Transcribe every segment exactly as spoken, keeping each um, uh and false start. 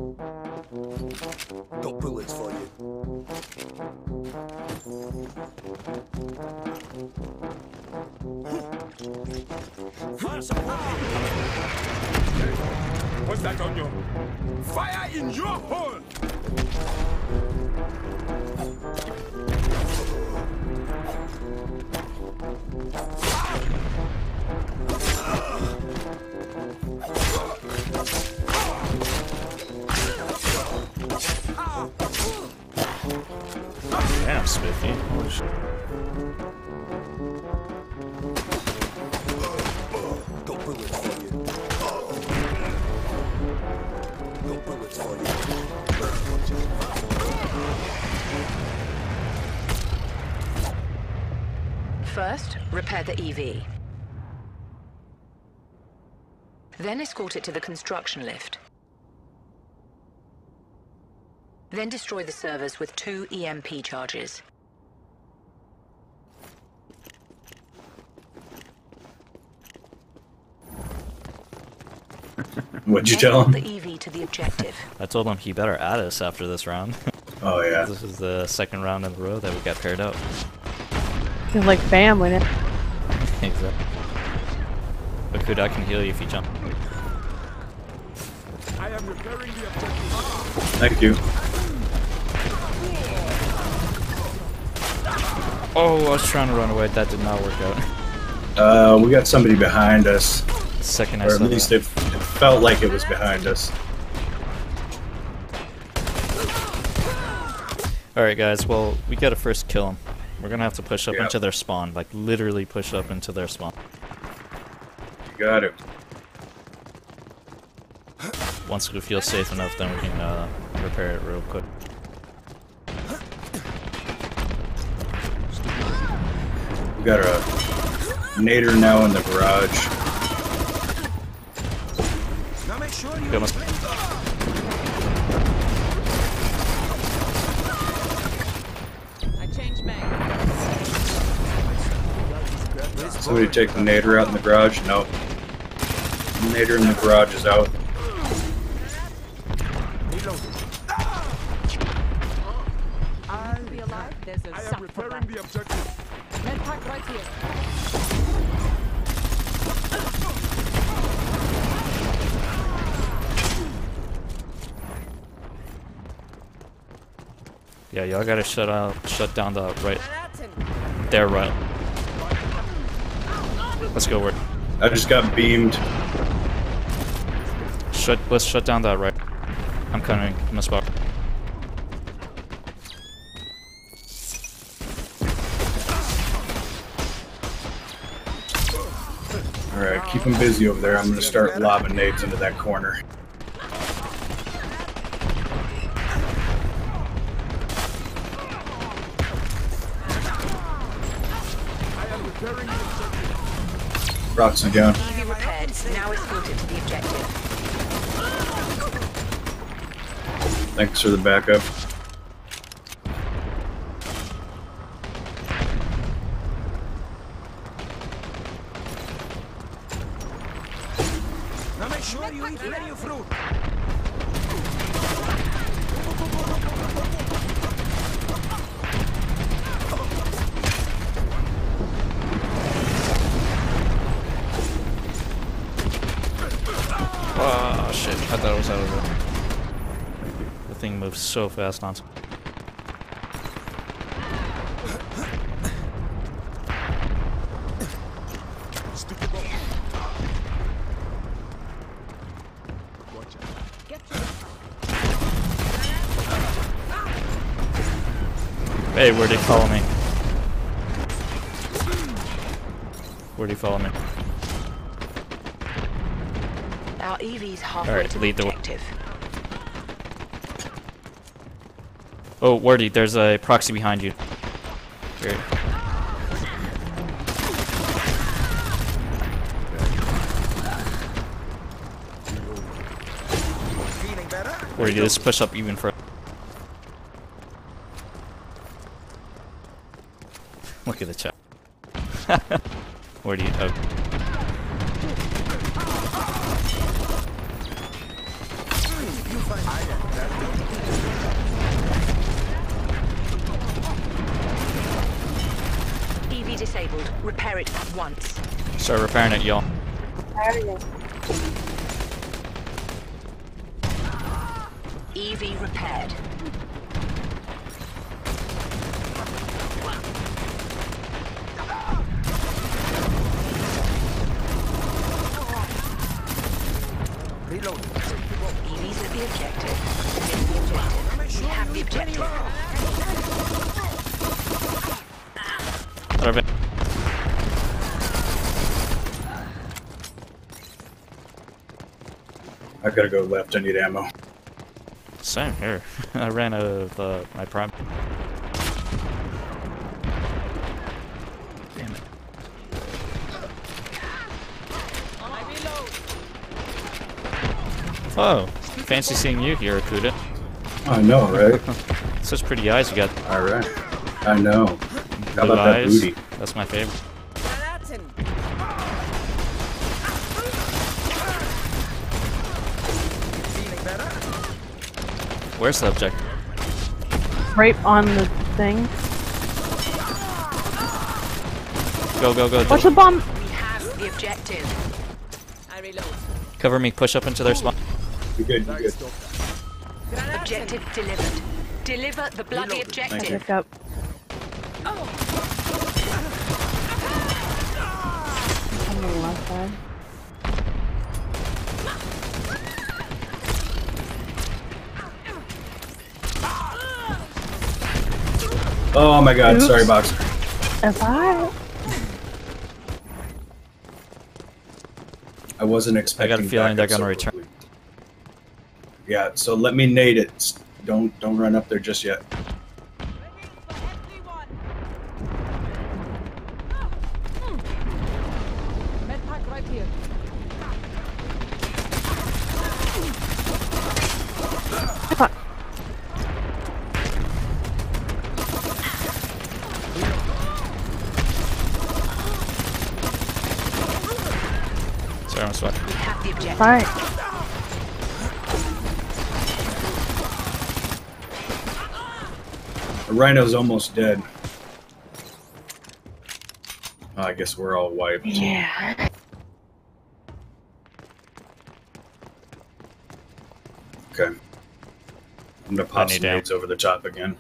Got bullets for you. Fire supply! What's that on you? Fire in your hole! Damn, Spiffy. Holy shit. Got bullets for you. Got bullets for you. First, repair the E V. Then escort it to the construction lift. Then destroy the servers with two E M P charges. What'd you tell him? The E V to the objective. I told him he better add us after this round. Oh yeah. This is the second round in a row that we got paired up. Feels like family now. Exactly. Akuta, I can heal you if you jump. I am repairing the objective. Thank you. Oh, I was trying to run away. That did not work out. Uh, we got somebody behind us. Second I Or saw at least that. it, it felt like it was behind us. Alright guys, well, we gotta first kill them. We're gonna have to push up Yep. into their spawn. Like, literally push up into their spawn. You got it. Once we feel safe enough, then we can uh, repair it real quick. We got a nader now in the garage. Now make sure you Got my- I changed mag. Somebody take the nader out in the garage. Nope. The nader in the garage is out. I'll be alive. There's a I am suck for repairing that. the objective. Med pack right here. Yeah, y'all gotta shut out, shut down the right. There, right. Let's go, word. I just got beamed. Shut. Let's shut down that right. I'm coming. I'm a spot. Alright, keep them busy over there. I'm gonna start lobbing nades into that corner. Roxy down. E V repaired. Now escort it to the objective. Thanks for the backup. Now make sure you eat plenty of fruit. Oh shit! I thought it was out of it. The thing moves so fast on. Hey, where'd he follow me? Where'd he follow me? Our E V's halfway Alright, to the lead the way. objective. Oh, Wordy, there's a proxy behind you. Here. Feeling better? Wordy, let's push up even further. Look at the chat. Where do you? Oh. E V disabled. Repair it once. Start repairing it, y'all. E V repaired. E V's at the objective. Get the objective. We have the objective. Perfect. I gotta go left. I need ammo. Same here. I ran out of uh, my prime. Damn it. Oh, fancy seeing you here, Akuta. I know, right? Such pretty eyes you got. All right. I know. How Blue about that eyes. booty? That's my favorite. Where's the objective? Right on the thing. Go, go, go. Watch the bomb! We have the objective. I reload. Cover me, push up into their spawn. You good? You good? Objective delivered. Deliver the bloody objective. Pick up. On the left side. Oh my god, Oops. sorry, Boxer. If I... I wasn't expecting I got a feeling they're backup gonna so return. quickly. Yeah, so let me nade it. Don't don't run up there just yet. Medpack right here. Fuck. Sorry, I'm sweating. We have the objective. Alright. The rhino's almost dead. Oh, I guess we're all wiped. Yeah. Okay. I'm gonna pop need some ammo. nades over the top again.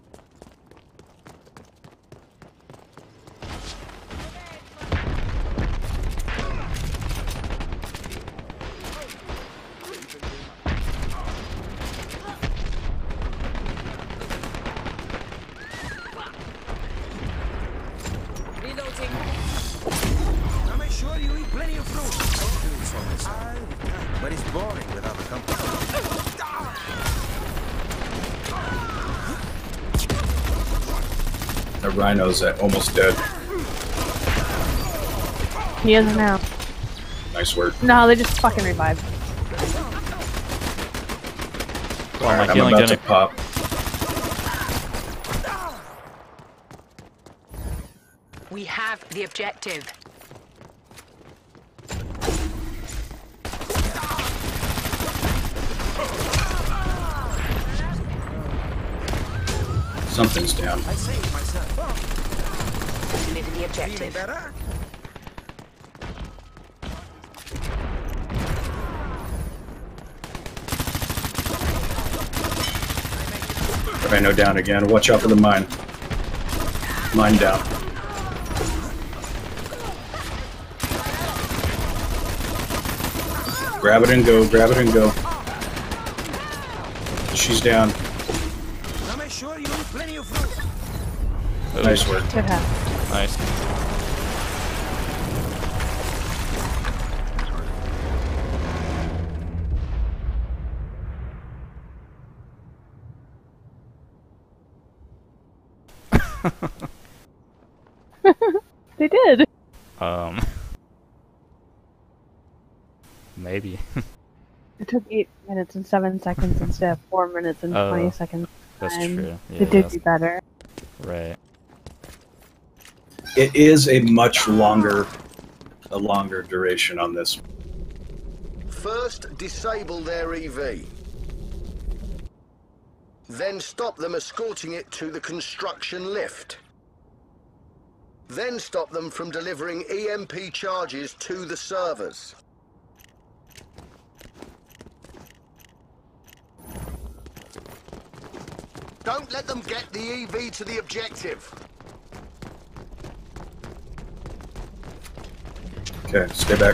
Reloading. Now make sure you eat plenty of fruit. But it's boring without the company. The rhino's at almost dead. He isn't now. Nice work. No, they just fucking revived. Well, my I'm healing about to didn't. pop. We have the objective. Something's down. I saved myself. Deliver the Feeling objective. better? Rhino down again. Watch out for the mine. Mine down. Grab it and go. Grab it and go. She's down. Now make sure you eat plenty of fruit. Ooh, Nice work. Good half. Nice. They did. Um. Maybe. It took eight minutes and seven seconds instead of four minutes and Oh, twenty seconds. That's time. true. Yeah, They did that's do better. right. It is a much longer, a longer duration on this. First, disable their E V. Then stop them escorting it to the construction lift. Then stop them from delivering E M P charges to the servers. Don't let them get the E V to the objective. Okay, stay back.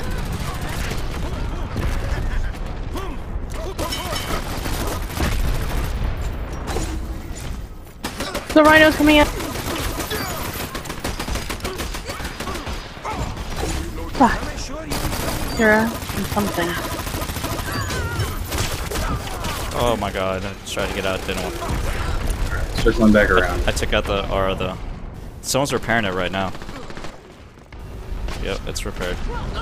The rhino's coming in. Fuck. Kira and something. Oh my god, I tried to get out, didn't want. Circling back around. I, I took out the or the. Someone's repairing it right now. Yep, it's repaired.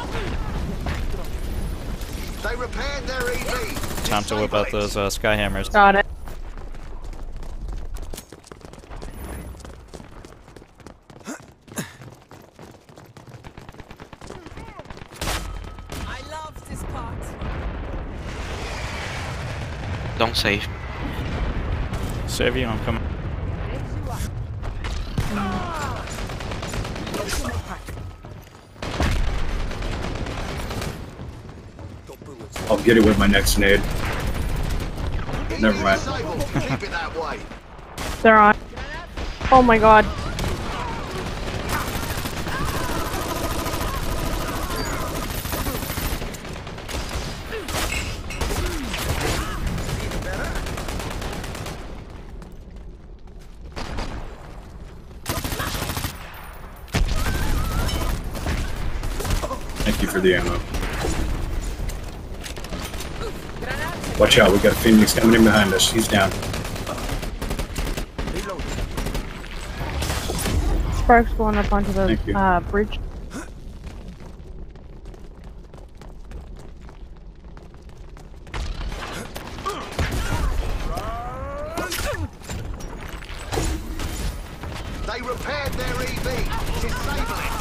They repaired their E V. Time to whip out those uh, sky hammers. Got it. I love this part. Don't save. Save you, I'm coming. I'll get it with my next nade. Never mind. Keep it that way. They're on. Oh my god. Thank you for the ammo. Watch out, we got a Phoenix coming in behind us. He's down. Sparks going up onto the Thank you. uh, bridge. They repaired their E V. Disable it.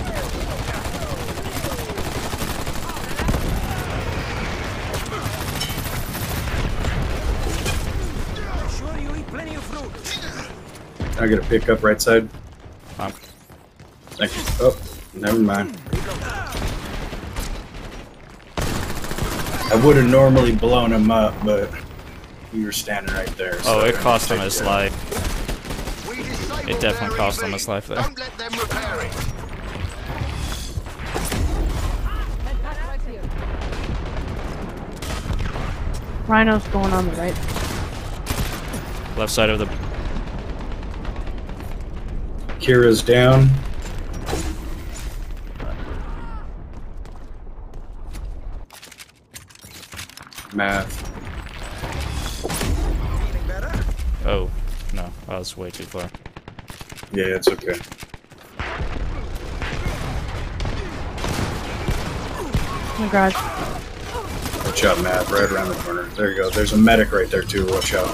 I got a pickup right side. Um, Thank you. Oh, never mind. I would have normally blown him up, but you were standing right there. oh, so it I cost him took his that. life. We disabled It definitely their cost E V. him his life there. Don't let them repair it. Med pack right here. Rhino's going on the right. Left side of the. Kira's down. Math. Oh, no, I was way too far. Yeah, it's okay. Oh my god. Watch out, Matt. Right around the corner. There you go. There's a medic right there, too. Watch out.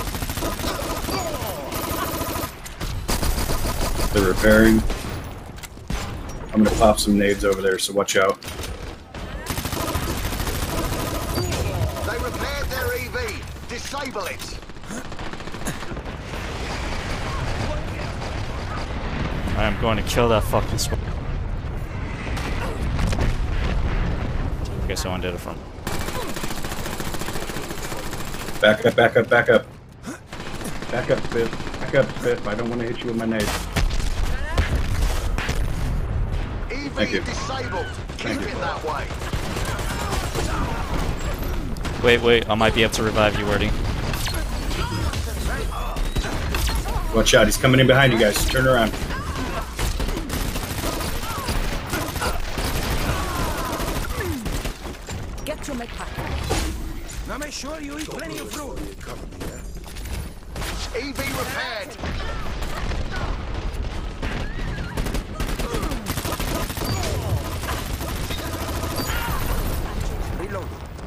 They're repairing. I'm gonna pop some nades over there, so watch out. They repaired their E V. Disable it. I am going to kill that fucking squad. Okay, someone did it from. Back up, back up, back up. Back up, Biff. Back up, Biff. I don't want to hit you with my nades. E V Thank you. disabled. Keep Thank you. it that way. Wait, wait, I might be able to revive you, Wordy. Watch out. He's coming in behind you guys. Turn around. Get your med pack. Now make sure you eat plenty of fruit. E V repaired. Reload.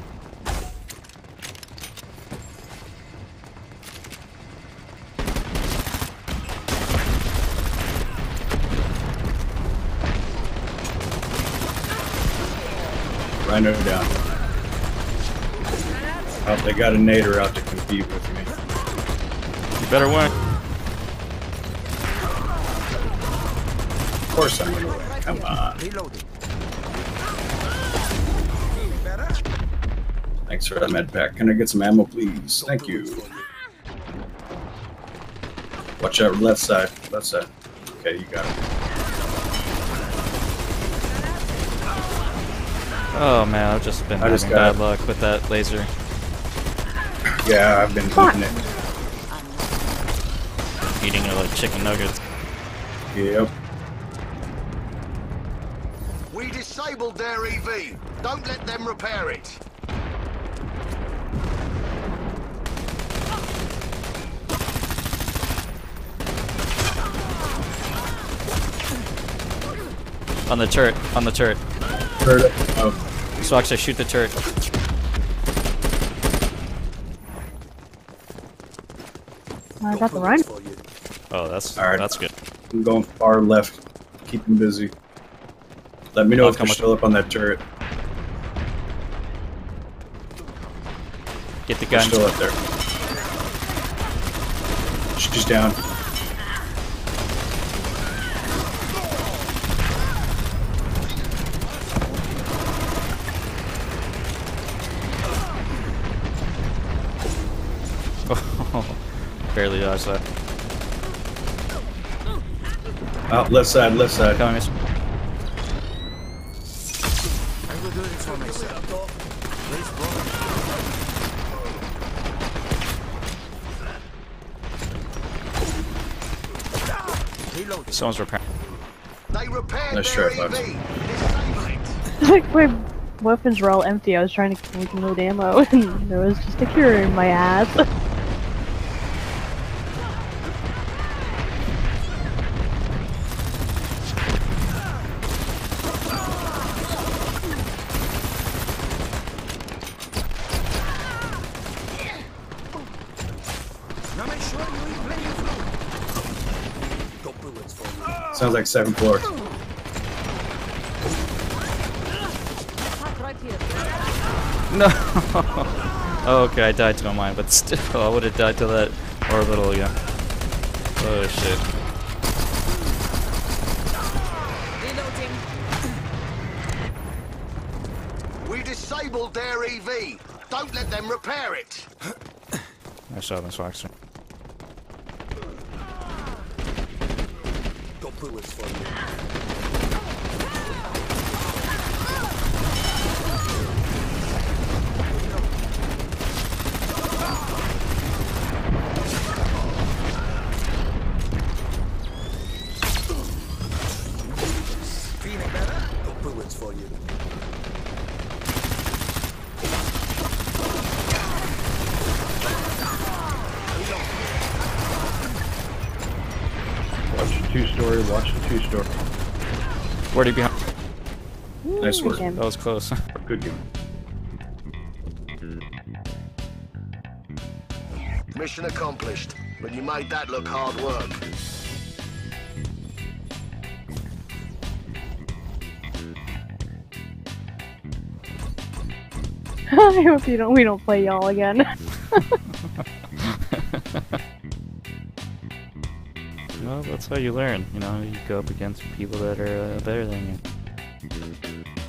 Rhino down. Oh, they got a nader out to compete with me. better win. Of course I'm gonna win. Come on. Reloading. Thanks for that med pack. Can I get some ammo, please? Thank you. Watch out, left side. Left side. Okay, you got it. Oh man, I've just been I having just got bad it. luck with that laser. Yeah, I've been eating it. Eating it like chicken nuggets. Yep. We disabled their E V. Don't let them repair it. On the turret, on the turret. Heard it. Oh, So actually shoot the turret. I got the run. Oh, that's Alright. that's good. I'm going far left. Keep him busy. Let me know I'll if come you're with- still up on that turret. Get the You're gun. still up there. She's down. Barely dodged that. Oh, left side, left side. Coming, miss. I will do this for myself. Please roll. Reloading. Someone's repairing. They repaired Nice their try, E V. Fox. Disable it. Like my weapons were all empty. I was trying to reload ammo, and there was just a cure in my ass. Now make sure you eat plenty of food. Got bullets for you. Sounds like seventh floor. Attack right here. No. Oh, okay, I died to a mine, but still, I would have died to that orbital again. Oh shit. Reloading. We disabled their E V. Don't let them repair it. I saw this Boxer. Got bullets for you. Feeling better? Got bullets for you. Watch the two-story, watch the two-story. Where'd he behind? Nice work. Again. That was close. Good game. Mission accomplished, but you made that look hard work. I hope you don't. We don't play y'all again. Well, that's how you learn. You know, you go up against people that are uh, better than you.